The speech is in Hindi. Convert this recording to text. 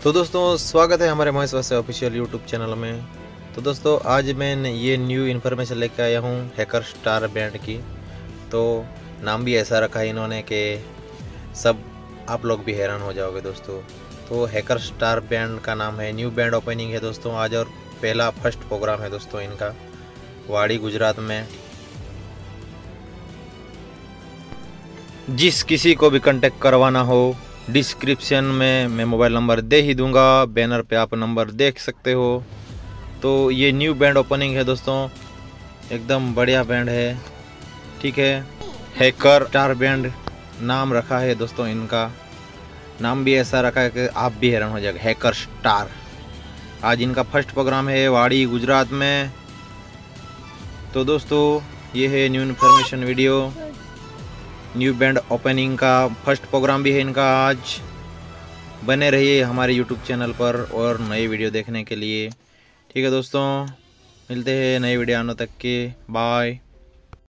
तो दोस्तों स्वागत है हमारे महेश वैसे ऑफिशियल यूट्यूब चैनल में। तो दोस्तों आज मैं ये न्यू इन्फॉर्मेशन लेके आया हूँ हैकर स्टार बैंड की। तो नाम भी ऐसा रखा है इन्होंने कि सब आप लोग भी हैरान हो जाओगे दोस्तों। तो हैकर स्टार बैंड का नाम है, न्यू बैंड ओपनिंग है दोस्तों आज, और पहला फर्स्ट प्रोग्राम है दोस्तों इनका वाड़ी गुजरात में। जिस किसी को भी कांटेक्ट करवाना हो डिस्क्रिप्शन में मैं मोबाइल नंबर दे ही दूंगा, बैनर पे आप नंबर देख सकते हो। तो ये न्यू बैंड ओपनिंग है दोस्तों, एकदम बढ़िया बैंड है, ठीक है। हैकर स्टार बैंड नाम रखा है दोस्तों, इनका नाम भी ऐसा रखा है कि आप भी हैरान हो जाएगा, हैकर स्टार। आज इनका फर्स्ट प्रोग्राम है वाड़ी गुजरात में। तो दोस्तों ये है new information video, new band opening का फर्स्ट प्रोग्राम भी है इनका आज। बने रहिए हमारे यूट्यूब चैनल पर और नई वीडियो देखने के लिए, ठीक है दोस्तों। मिलते हैं नई वीडियो आने तक के, बाय।